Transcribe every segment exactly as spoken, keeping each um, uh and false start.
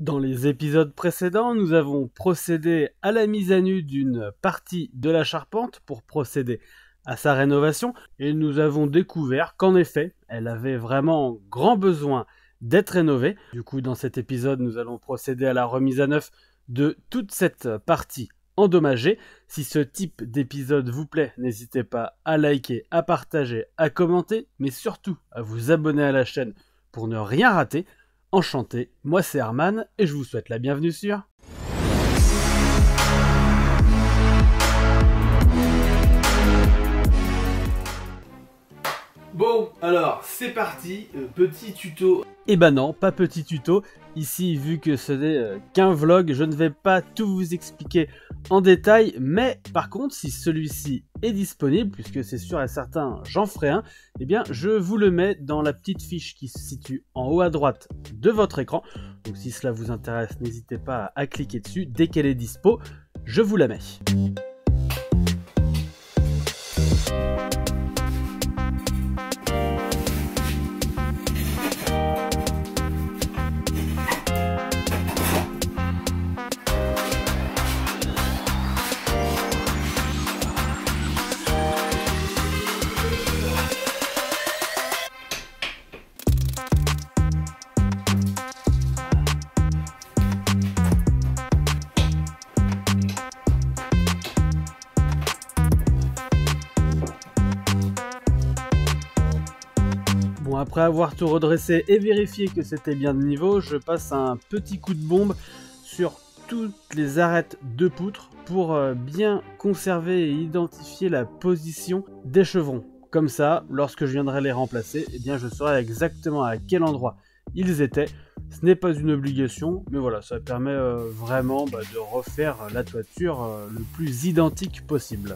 Dans les épisodes précédents, nous avons procédé à la mise à nu d'une partie de la charpente pour procéder à sa rénovation et nous avons découvert qu'en effet, elle avait vraiment grand besoin d'être rénovée. Du coup, dans cet épisode, nous allons procéder à la remise à neuf de toute cette partie endommagée. Si ce type d'épisode vous plaît, n'hésitez pas à liker, à partager, à commenter, mais surtout à vous abonner à la chaîne pour ne rien rater. Enchanté, moi c'est Arman et je vous souhaite la bienvenue sur... Bon, alors c'est parti, euh, petit tuto. Eh ben non, pas petit tuto. Ici, vu que ce n'est euh, qu'un vlog, je ne vais pas tout vous expliquer en détail, mais par contre, si celui-ci est disponible, puisque c'est sûr et certain, j'en ferai un, eh bien, je vous le mets dans la petite fiche qui se situe en haut à droite de votre écran. Donc si cela vous intéresse, n'hésitez pas à cliquer dessus. Dès qu'elle est dispo, je vous la mets. Bon, après avoir tout redressé et vérifié que c'était bien de niveau, je passe un petit coup de bombe sur toutes les arêtes de poutre pour bien conserver et identifier la position des chevrons. Comme ça, lorsque je viendrai les remplacer, eh bien je saurai exactement à quel endroit ils étaient. Ce n'est pas une obligation, mais voilà, ça permet euh, vraiment bah, de refaire la toiture euh, le plus identique possible.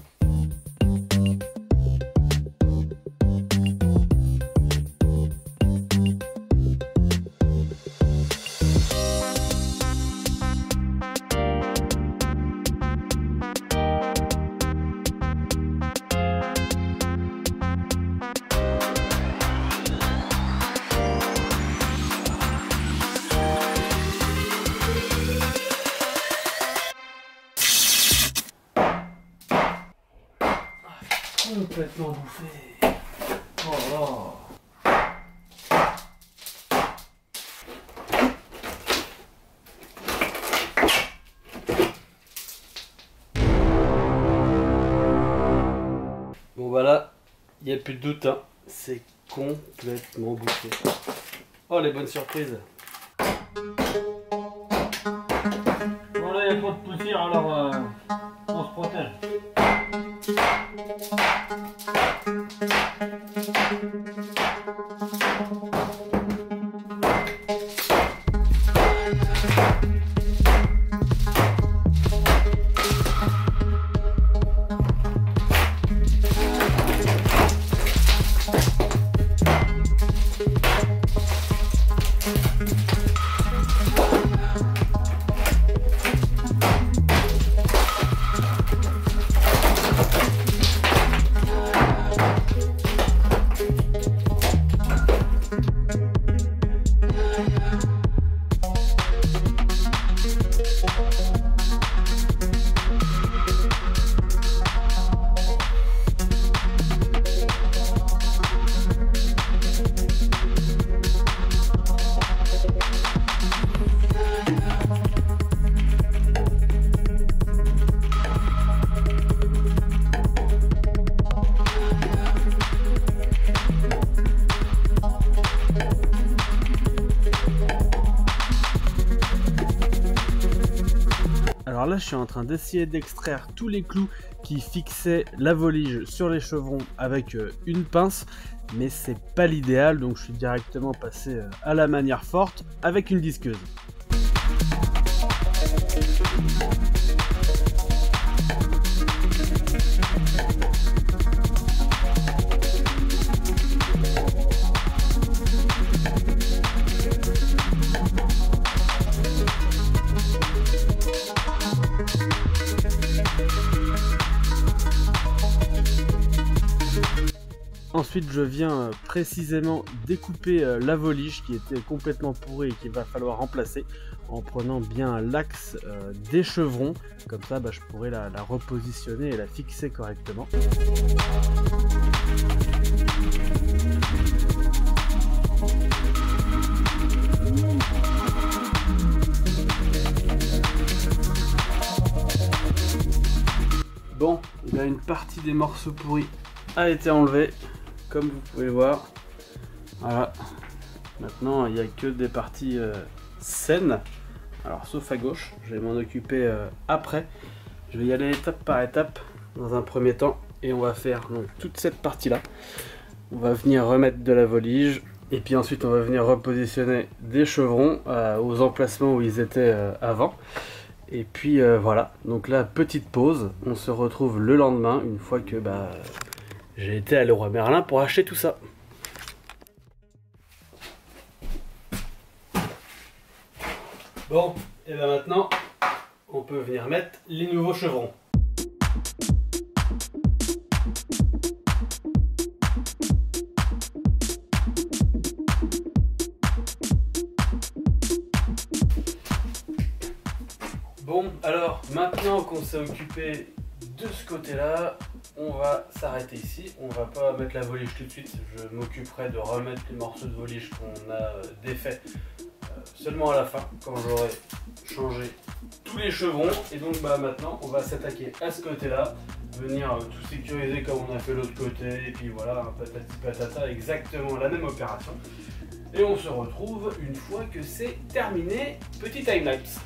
Complètement bouffé. Oh là. Bon voilà, il n'y a plus de doute, hein. C'est complètement bouffé. Oh les bonnes surprises. Bon là il n'y a pas de poussière alors euh, on se protège. Alors là, je suis en train d'essayer d'extraire tous les clous qui fixaient la volige sur les chevrons avec une pince, mais c'est pas l'idéal, donc je suis directement passé à la manière forte avec une disqueuse. Ensuite je viens précisément découper la volige qui était complètement pourrie et qu'il va falloir remplacer en prenant bien l'axe euh, des chevrons. Comme ça bah, je pourrais la, la repositionner et la fixer correctement. Bon, là une partie des morceaux pourris a été enlevée, comme vous pouvez le voir. Voilà. Maintenant, il n'y a que des parties euh, saines. Alors, sauf à gauche, je vais m'en occuper euh, après. Je vais y aller étape par étape dans un premier temps. Et on va faire donc, toute cette partie-là. On va venir remettre de la volige. Et puis ensuite, on va venir repositionner des chevrons euh, aux emplacements où ils étaient euh, avant. Et puis euh, voilà, donc là, petite pause, on se retrouve le lendemain, une fois que bah, j'ai été à Leroy Merlin pour acheter tout ça. Bon, et bien maintenant, on peut venir mettre les nouveaux chevrons. Bon, alors maintenant qu'on s'est occupé de ce côté-là, on va s'arrêter ici. On va pas mettre la volige tout de suite. Je m'occuperai de remettre les morceaux de volige qu'on a défaits euh, seulement à la fin, quand j'aurai changé tous les chevrons. Et donc bah, maintenant, on va s'attaquer à ce côté-là, venir euh, tout sécuriser comme on a fait l'autre côté. Et puis voilà, un patati patata, exactement la même opération. Et on se retrouve une fois que c'est terminé. Petit timelapse.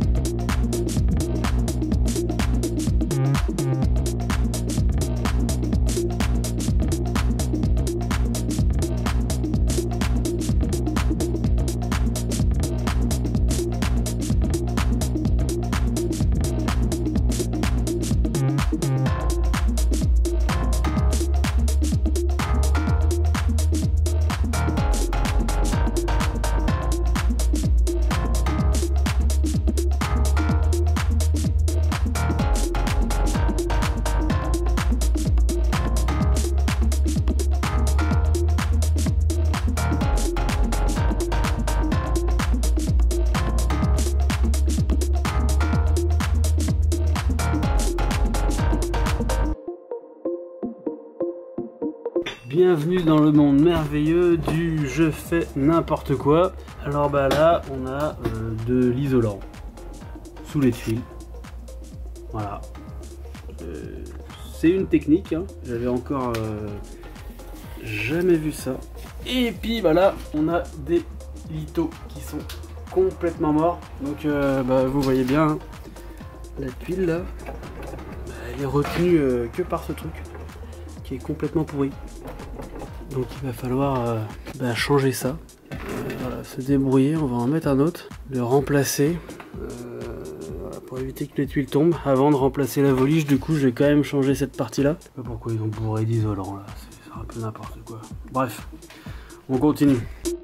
Bienvenue dans le monde merveilleux du je fais n'importe quoi. Alors bah là on a euh, de l'isolant sous les tuiles. Voilà. Euh, c'est une technique, hein. J'avais encore euh, jamais vu ça. Et puis bah là on a des lithos qui sont complètement morts. Donc euh, bah, vous voyez bien hein, la tuile là, bah, elle est retenue euh, que par ce truc qui est complètement pourri. Donc il va falloir euh, bah, changer ça, euh, voilà, se débrouiller, on va en mettre un autre, le remplacer euh, voilà, pour éviter que les tuiles tombent. Avant de remplacer la volige, du coup je vais quand même changer cette partie là. Je sais pas pourquoi ils ont bourré d'isolant là, c'est un peu n'importe quoi. Bref, on continue.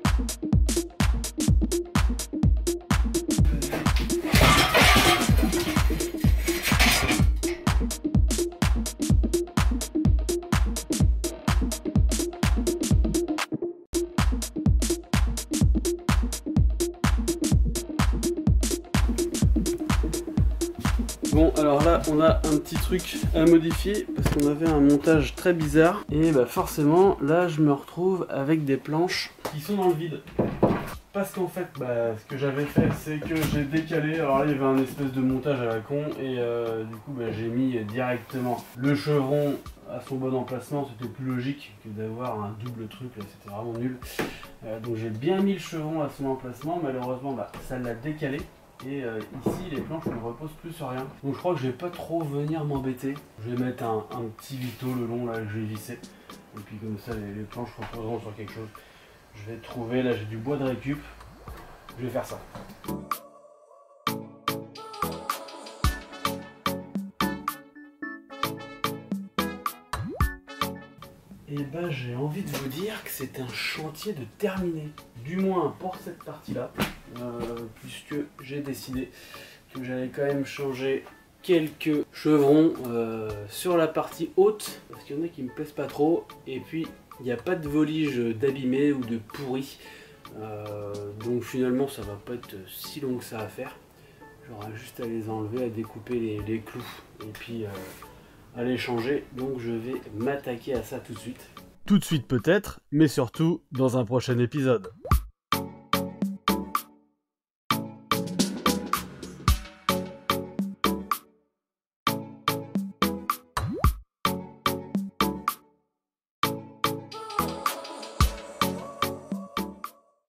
Bon alors là on a un petit truc à modifier parce qu'on avait un montage très bizarre et bah forcément là je me retrouve avec des planches qui sont dans le vide parce qu'en fait bah, ce que j'avais fait c'est que j'ai décalé, alors là il y avait un espèce de montage à la con et euh, du coup bah, j'ai mis directement le chevron à son bon emplacement, c'était plus logique que d'avoir un double truc là, c'était vraiment nul. Euh, donc j'ai bien mis le chevron à son emplacement, malheureusement bah, ça l'a décalé. Et euh, ici les planches ne reposent plus sur rien. Donc je crois que je vais pas trop venir m'embêter. Je vais mettre un, un petit vito le long là que je vais visser. Et puis comme ça les, les planches reposeront sur quelque chose. Je vais trouver, là j'ai du bois de récup. Je vais faire ça. Et ben j'ai envie de vous dire que c'est un chantier de terminé. Du moins pour cette partie là. Euh, puisque j'ai décidé que j'allais quand même changer quelques chevrons euh, sur la partie haute parce qu'il y en a qui me plaisent pas trop et puis Il n'y a pas de volige d'abîmé ou de pourri. Euh, donc finalement ça va pas être si long que ça à faire. J'aurai juste à les enlever, à découper les, les clous et puis euh, à les changer. Donc je vais m'attaquer à ça tout de suite. Tout de suite peut-être, mais surtout dans un prochain épisode.